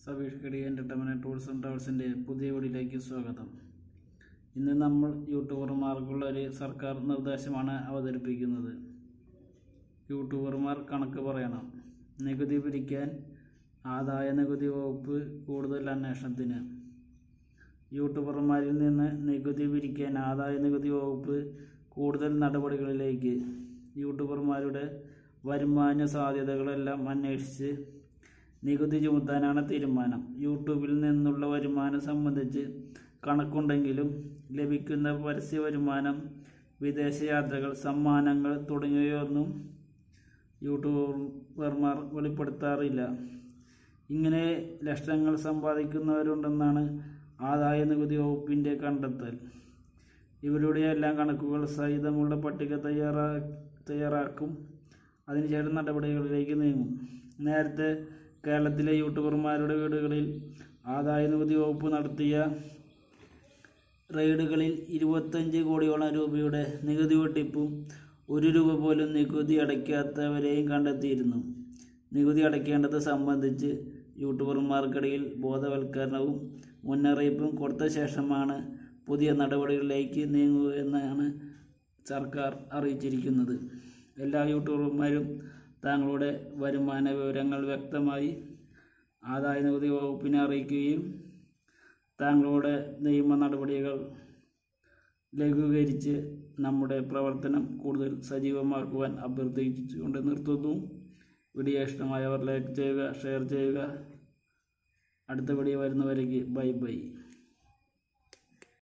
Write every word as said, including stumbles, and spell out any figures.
സബീഷ് കടി entertainment tools and ട്രാവൽസിൻ്റെ പുതിയ വീഡിയോയിലേക്ക് സ്വാഗതം. ഇന്ന് നമ്മൾ യൂട്യൂബർമാർക്കുള്ള ഒരു സർക്കാർ നിർദ്ദേശമാണ് അവതരിപ്പിക്കുന്നത്. യൂട്യൂബർമാർ കണക്ക് പറയണം. നികുതി പിരിക്കാൻ ആദായ നികുതി വകുപ്പ് കൂടുതൽ അന്വേഷണത്തിന്. യൂട്യൂബർമാരിൽ നിന്ന് നികുതി പിരിക്കാൻ ആദായ നികുതി വകുപ്പ് കൂടുതൽ നടപടികളിലേക്ക്. യൂട്യൂബർമാരുടെ വരുമാന സാധ്യതകളെല്ലാം അന്വേഷിച്ച് നികുതി ചുമത്താനാണ് തീരുമാനം. യൂട്യൂബിൽ നിന്നുള്ള വരുമാനം സംബന്ധിച്ച് കണക്കുണ്ടെങ്കിലും ലഭിക്കുന്ന പരസ്യ വരുമാനം, വിദേശയാത്രകൾ, സമ്മാനങ്ങൾ തുടങ്ങിയവയൊന്നും യൂട്യൂബർമാർ വെളിപ്പെടുത്താറില്ല. ഇങ്ങനെ ലക്ഷങ്ങൾ സമ്പാദിക്കുന്നവരുണ്ടെന്നാണ് ആദായ നികുതി വകുപ്പിൻ്റെ കണ്ടെത്തൽ. ഇവരുടെയെല്ലാം കണക്കുകൾ സഹിതമുള്ള പട്ടിക തയ്യാറാ തയ്യാറാക്കും അതിനുശേഷം നടപടികളിലേക്ക് നീങ്ങും. നേരത്തെ കേരളത്തിലെ യൂട്യൂബർമാരുടെ വീടുകളിൽ ആദായ നികുതി വകുപ്പ് നടത്തിയ റെയ്ഡുകളിൽ ഇരുപത്തഞ്ച് കോടിയോളം രൂപയുടെ നികുതി വെട്ടിപ്പും ഒരു രൂപ പോലും നികുതി അടയ്ക്കാത്തവരെയും കണ്ടെത്തിയിരുന്നു. നികുതി അടയ്ക്കേണ്ടത് സംബന്ധിച്ച് യൂട്യൂബർമാർക്കിടയിൽ ബോധവൽക്കരണവും മുന്നറിയിപ്പും കൊടുത്ത ശേഷമാണ് പുതിയ നടപടികളിലേക്ക് നീങ്ങുക എന്നാണ് സർക്കാർ അറിയിച്ചിരിക്കുന്നത്. എല്ലാ യൂട്യൂബർമാരും തങ്ങളുടെ വരുമാന വിവരങ്ങൾ വ്യക്തമായി ആദായ നികുതി വകുപ്പിനെ അറിയിക്കുകയും തങ്ങളുടെ നിയമ നടപടികൾ ലഘൂകരിച്ച് നമ്മുടെ പ്രവർത്തനം കൂടുതൽ സജീവമാക്കുവാൻ അഭ്യർത്ഥിച്ചുകൊണ്ട് നിർത്തുന്നു. വീഡിയോ ഇഷ്ടമായവർ ലൈക്ക് ചെയ്യുക, ഷെയർ ചെയ്യുക. അടുത്ത വീഡിയോ വരുന്നവരേക്ക് ബൈ ബൈ.